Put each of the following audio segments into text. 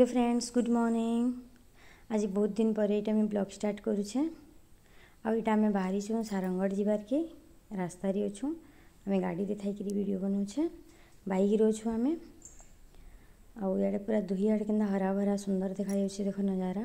Hello friends, good morning. आज बहुत दिन पर यहाँ मैं ब्लॉग स्टार्ट करुचे। आम बाहरी छूँ सारंगढ़ जीवार के रास्ता अच्छू। आम गाड़ी दे थी वीडियो बनाऊे बाइक रोचु आम आड़े पूरा दुही आड़े के हरा भरा सुंदर देखा देख नजारा।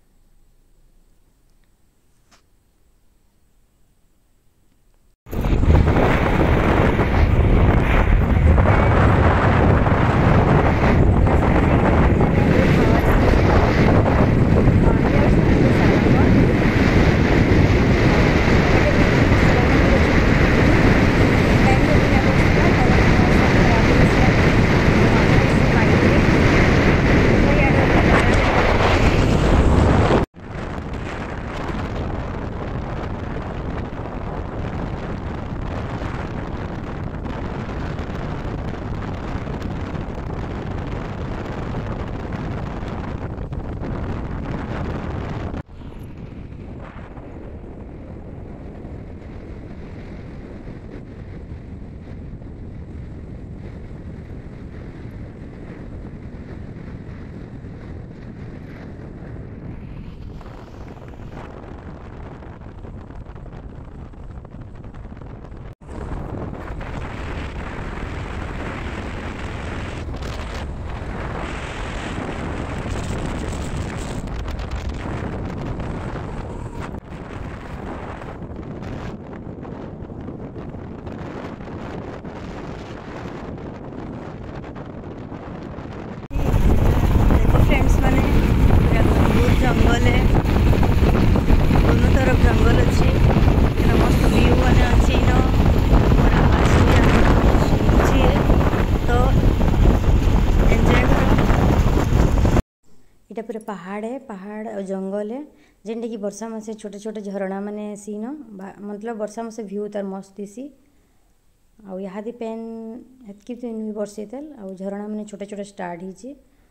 जंगल है, दोनों तरफ जंगल अच्छी मस्त व्यू मैंने अच्छी और आवाज भी तो एंजॉय करो। इटा पूरा पहाड़ है, पहाड़ और जंगल है जेनटा कि वर्षा मासे छोटे छोटे झरणा मैंने सी मतलब वर्षा मासे व्यू तार मस्त दिसी। आउ यहाँ पेन हेतकी भी वर्षे आ झरणा मैंने छोटे छोटे स्टार्ट हो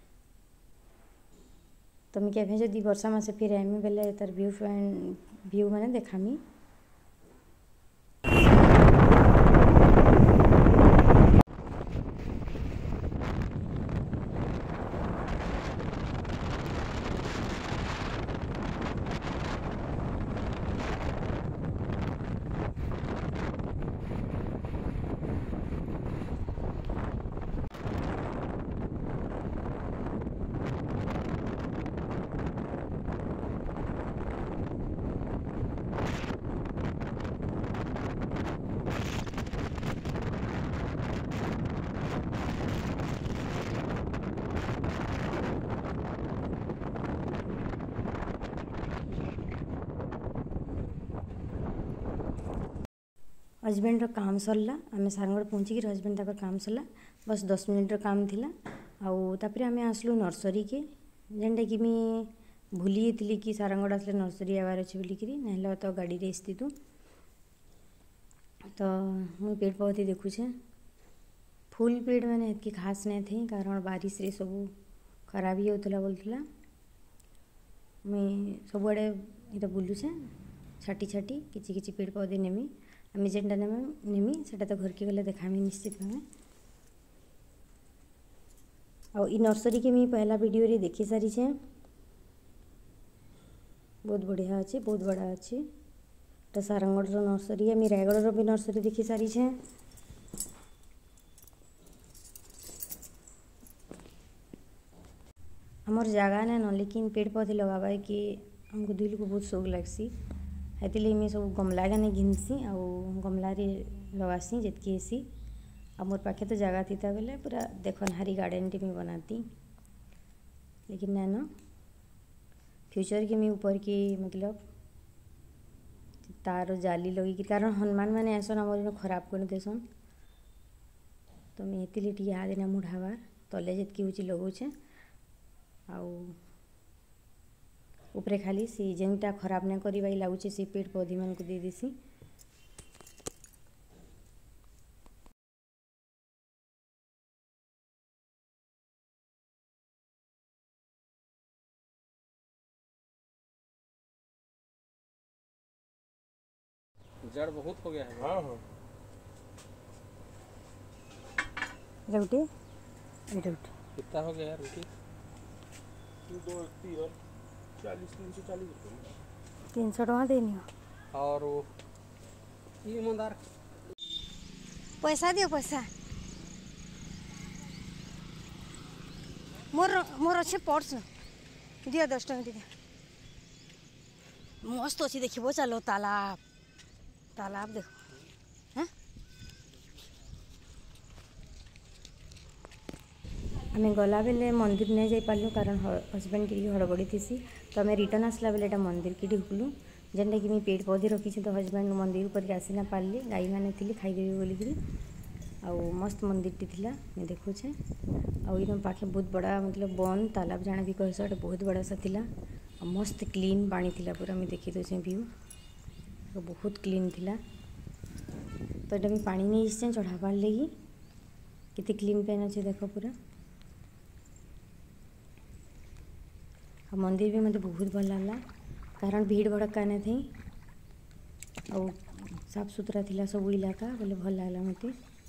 तो मैं क्या जदि वर्षा मासे फिर आमी बेले तार व्यू मैंने देखामी। हजबैंड काम सरला आम सारंगढ़ पहुँचिक हजबैंड काम सरला बस 10 मिनिट काम थिला। आउे आम आसलु नर्सरी के जेनटा कि मुझे भूली थी कि सारंगढ़ आसले नर्सरी आवार अच्छे बोलिकी ना तो गाड़ी रे तू तो मुझे पेड़ पौधे देखुचे। फूल पेड़ मैंने इतनी खास नहीं थी कारण बारिश रे सब खराब ही होता बोलूला। मुई सबुआड़े ये बुलूचे छाटी छाटी किछि किछि पेड़ पौधे नेमी आम जेनटा नेमी से तो घर के गले देखामी निश्चित भाव। और इ नर्सरी के मुझे पहला वीडियो रे देखी सारी छे, बहुत बढ़िया अच्छे, बहुत बड़ा अच्छे। तो सारंगढ़ नर्सरी है, रायगढ़ भी नर्सरी देखी सारी छे। आमर जगह ना न लेकिन पेड़ पौधे लगावा कि हमको दिल को बहुत शौक लगसी। हेतिले मैं सब गमला गाने घिनसी आउ गमला रे लगासी जितकी हेसी। आ मोर पाखे तो जगह थी बेले पूरा देखनहारी गार्डन टी मैं बनाती लेकिन ना न फ्यूचर के मैं ऊपर की मतलब तार जाली लगी कारण हनुमान मैंने ऐसा आमर खराब कर देसन तो मैं हेतिले टी याद ना मुढ़ावार तले जितकी होची लगौचे आउ उपरे खाली सी जेनटा खराब ना करी लगुचे से पेड़ पौधे मान को दे देसी। जड़ बहुत हो गया है। हाँ हाँ रोटी रोटी कितना हो गया रोटी? दो 340 रुपये 300 टଙ୍କା देनी और वो ये मंदार पैसा दियो पैसा मोर मोर अच्छे पर्स दियो 10 टଙ୍କା दियो मस्त अच्छी देखो चलो तालाब तालाब देखो हाँ आम गला बेले मंदिर नहीं जाई पार्लु कारण हजबैंड की हड़बड़ी थी तो आम रिटर्न आसला बेले एटा मंदिर की ढुकलु जेनटा कि पेड़ पौधे रखी तो हजबैंड मंदिर ऊपर आसी ना पार्ली गाई मैंने थी खाईदेवी बोलिकी आउ मस्त मंदिर टी थिला मैं देखुचे आउ एकदम पाखे बहुत बड़ा मतलब वन तालाब जाना भी कह बहुत बड़ा सा थिला मस्त क्लीन पानी थिला पूरा मैं देखी दूसरे व्यू तो बहुत क्लीन थिला तो ये पानी नहीं इससे चढ़ाबार लगी कितने क्लीन पेन अच्छे देख पूरा और मंदिर भी मतलब बहुत भल लगा कारण भीड़ भड़का नहीं थी और साफ सुथरा थिला सब इलाका बोले भल लगा मत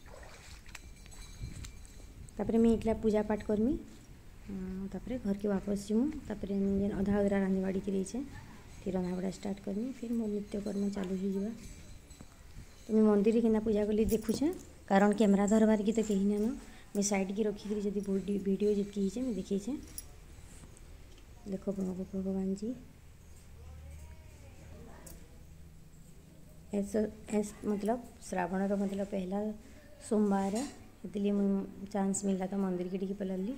तापर मैं एकला पूजा पाठ करमी तापर घर के वापस जीमु तापर अधा अधरा रांधि बाड़ी के रही फिर रंधाबड़ा स्टार्ट करमी फिर मोर नित्यकर्म चालू हो जावा तो मैं मंदिर के पूजा कली देखुचे कारण कैमरा धरबार की तो कहीं ना मैं साइड की रखिक जब वीडियो जितकी ही मैं देखी देखो भगवान जी ऐसा मतलब श्रावण रो मतलब पहला सोमवार है इसलिए मुझे चांस मिला था मंदिर की टिके पलली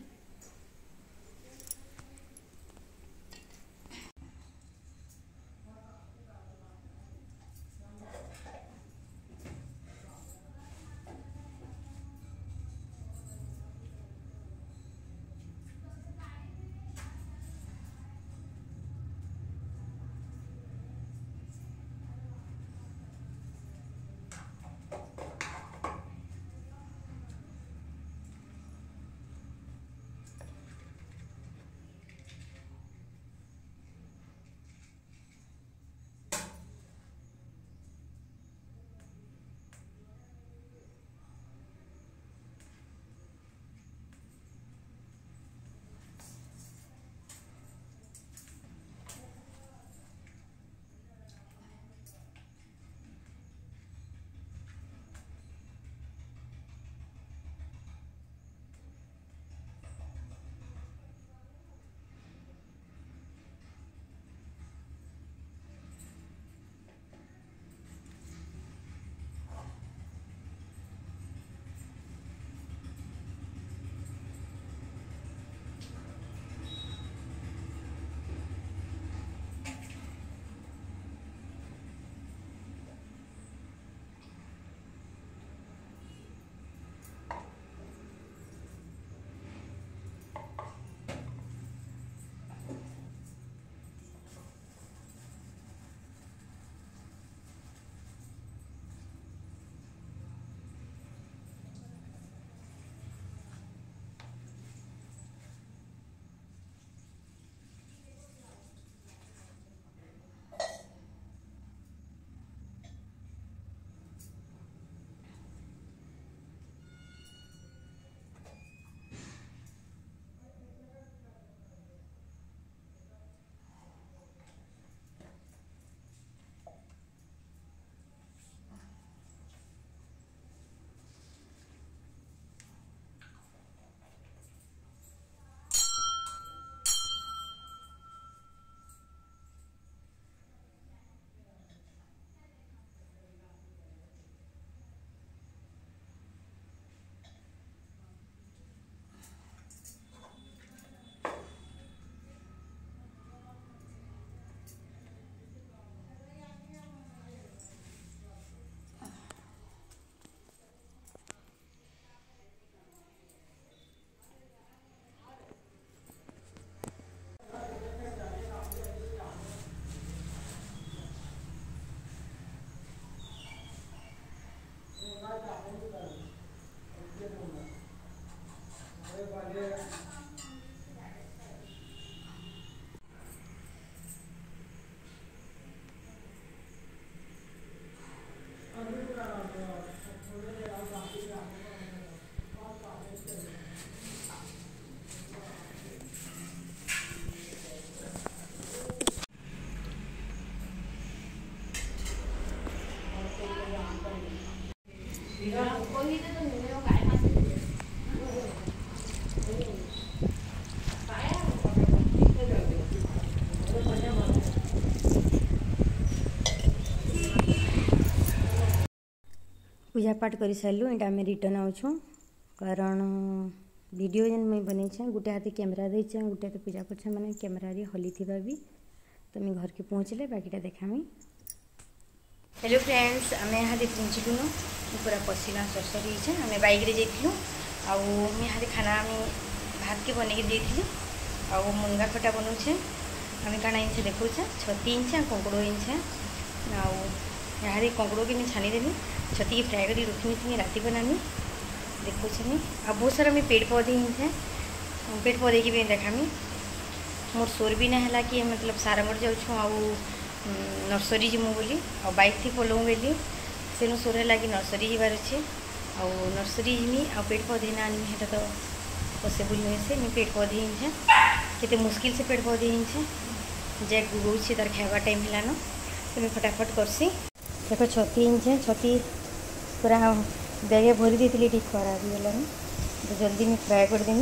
पूजा पाठ कर सारू इटा आम रिटर्न आउछुँ कारण वीडियो जेन मुई बनईछे गोटे हाथी कैमरा देछे गोटे हाथी पूजा करछे माने कैमरा रे हली थिबा भी तो मैं घर के पहुँचले बाकीटा देखामी। हेलो फ्रेंड्स आम यहाँ पहुँचलुन पूरा पशिला सरसरी है आम बैक रे जाइलु आउ यहाँ खाना आम भात के बनई देती आउ मुंगा खटा बनौछे आम काଣା इनसे देखुचे छती इंचे कंकड़ो इंचे आउ यहाँ कंकड़ो के छानीदेवी छती की फ्राए कर रखी थी राति बनानी देखुचे आ बहुत सारा मैं पेड़ पौधे इंचे पेड़ पौधे की भी देखामी मोर सोर भी ना है कि मतलब सारंगढ़ जाऊँ आउ नर्सरी जीमु बोली आ बाइक थी पलऊ बेली सेनु सोर है कि नर्सरी जीवार अच्छे आउ नर्सरी जीमी आ पेड़ पौधे ना आनी है तो पॉसिबल नुहे से मैं पेड़ पौधे इंचे केते मुश्किल से पेड़ पौधे इंचे जे गुगौछे तार खावा टाइम है तो मैं फटाफट करसी। देखो छती इंचे छती पूरा बैगे भरी देती ठीक खराब होगा तो जल्दी मैं फ्राए कर देनी।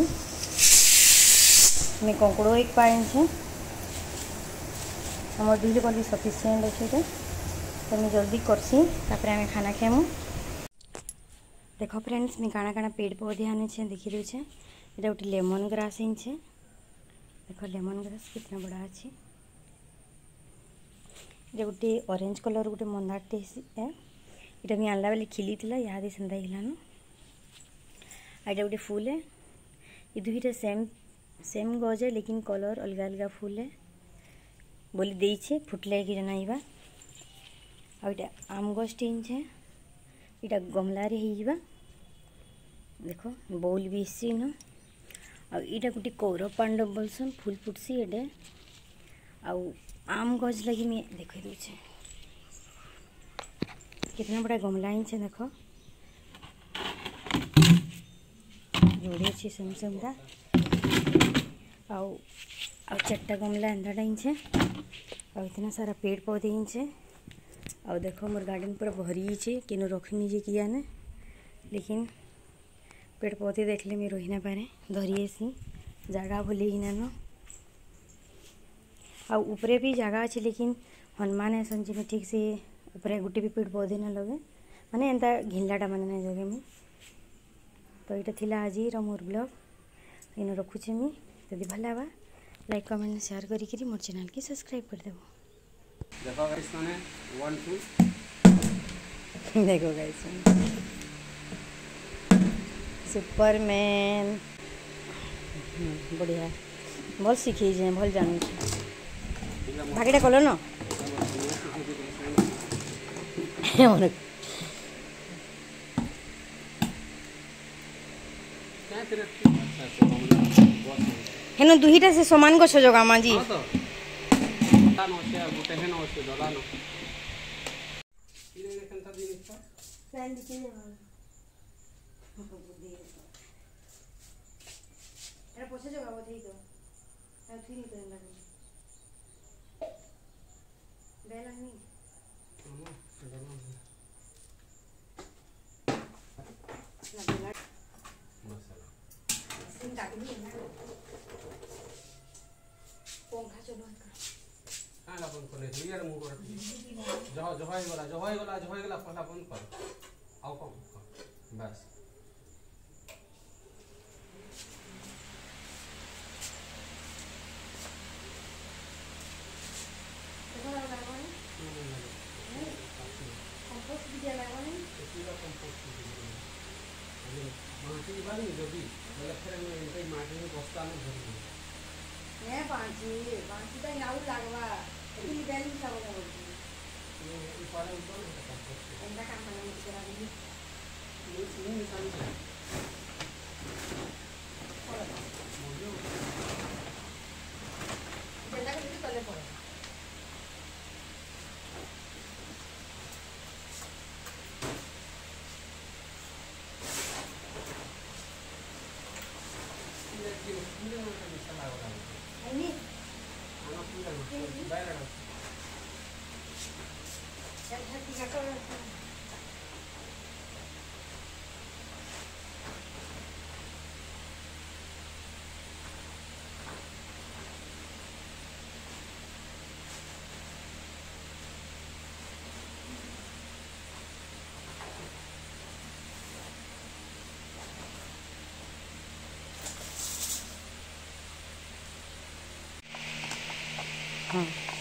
मैं कंकड़ो एक पा इंचे आम डिल कर सफिसीयेंट अच्छे तो मैं जल्दी करसी तापर आम खाना खेमु। देखो फ्रेंड्स मैं काଣା काଣା पेड़ पौधे आने देखी दूचे ये गोटे लेमन ग्रास इंचे देखो लेमन ग्रास कितना बड़ा अच्छे ये गोटे ऑरेंज कलर गोटे मंदारटे है यहाँ मैं आनला बेले खिली थी यहाँ सेंता हिलान आईटा गोटे फूल है ये दुईटा सेम गज है लेकिन कलर अलग अलग फूल है बोली देछे फुटले कि जनाइबा आईटा आम गज टे यहाँ गमलार हो देखो बौल भी इसी न आईटा गोटे कौरव पांडव बोलसन फूल फुटसी ये आउ आम गज लगी मैं देख दूचे कितना बड़ा गमला इंचे देखो जोड़े अच्छे सेमसेमटा आउ चार्टा गमला एंदाटा इंचे आ इतना सारा पेड़ पौधे इंचे आ देखो मोर गार्डन पूरा भरी छे किनो रखनी जे किया ने लेकिन पेड़ पौधे देखले मैं रही ना पारे धरी सी जगह भूली ही ना आ ऊपरे भी जगह अच्छे लेकिन हनुमान ऐसा जी में ठीक से ऊपर गोटे भी पेड़ पौधे ना लगे माने एंता घिनलाटा माने ना जगह में तो यहाँ थिला आज मोर ब्लॉग इन रखुचे मुई जदि भल लगा लाइक कमेंट शेयर करी मोर चैनल की सब्सक्राइब कर देबो। देखो गाइस माने 1 2 देखो गाइस सुपरमैन बढ़िया भल शिखी भल जानू भागीटा कल न हेन दुईटा से समान गछ जगामा जी पछे जगाबो थी तो थी तो बेला नहीं पंखा चलो काला बंद कर ले यार मुंह कर जहाई गला पहला बंद कर आओ कम बस हाँ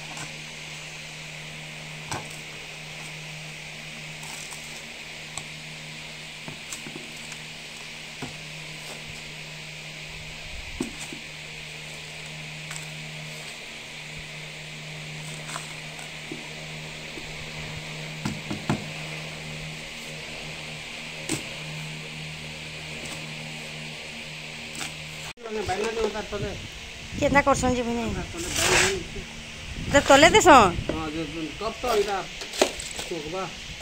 बैना जो तार तले केतना करसन जी भने तार तले बैना त तले देसन हां जो कब तो इधर सोगबा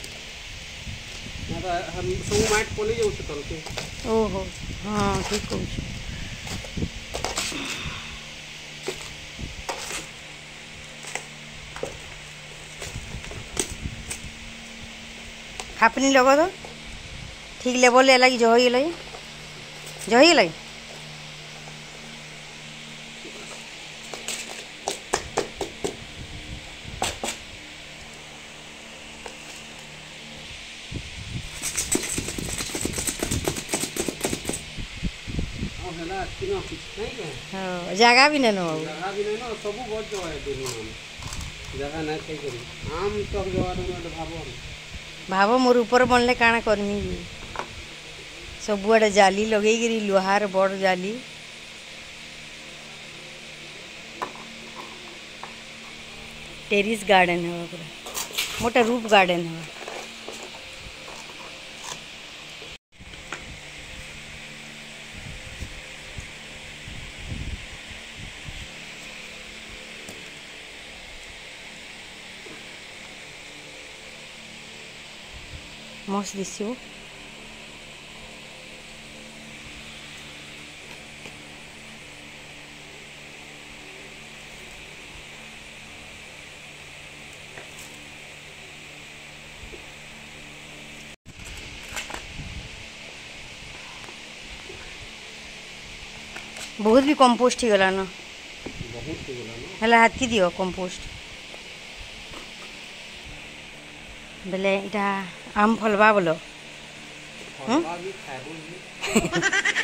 ना तो हम सब माइट पली जाऊ से तल के ओहो हाँ ठीक कहू खापनी लगा तो ठीक लेवल ले लगी जो ही लगी हेला किनो नहीं के हाँ जगह भी नहीं नो जगह भी नहीं ना सब बहुत जो है दुनिया में जगह नहीं कई करी आम तक जगह में भाबो भाव मोर ऊपर बनले काଣା करमी सबुआड़े जाली लगे गिरी लुहार बड़ जाली टेरिस गार्डन है पूरा मोटा रूप गार्डन है मस्त दिसो बहुत भी कंपोस्ट ही गला न बहुत ही बोला ना हेला हाथ की दियो कंपोस्ट बेले इटा आम फलबा बोलो फलवा भी खाबो भी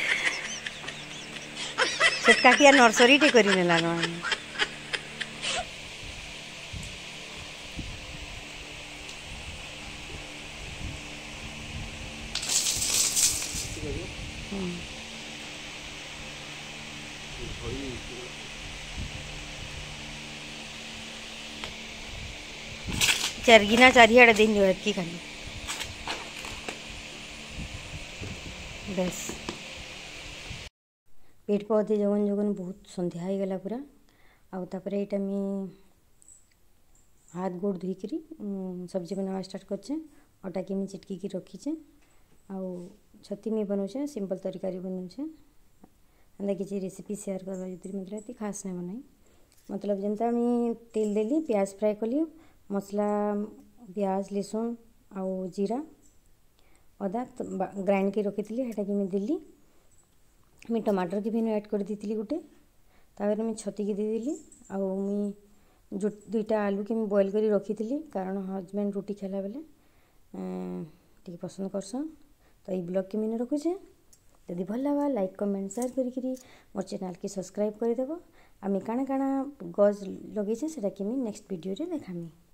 छोटका किया नर्सरी टे करी नेला न चरगिना चारिआड़े दिन जो की खाली बस पेट पौधे जगन जगन बहुत संध्या हो गला पूरा आउे यहाँ हाथ गोड़ धोईकरी सब्जी बनावा स्टार्ट करछे अटा के चिटकी की रखीचे आउ छती में बनाऊे सिंपल तरकारी बनाऊे अंदर किसी रेसिपी शेयर करवा जो मतलब खास नहीं बनाई मतलब जमता मुझे तेल देली प्याज फ्राए कली मसला प्याज लहसुन आउ जीरा अदा ग्राइंड के रखी थी हेटा कि दिल्ली मैं टमाटर की भी ऐड कर दी गोटे तापर मैं छती की देदेली आउ मुई जो दुईटा आलू के बॉयल कर रखी थी कारण हजबैंड रुटी खाला बेले टी पसंद करसन तो ये ब्लॉग के मैंने रखुचे यदि भल लगा लाइक कमेंट शेयर करी मोर चैनल की सब्सक्राइब करदेव आम काଣା काଣା गज लगे से नेक्स्ट वीडियो रे देखामी।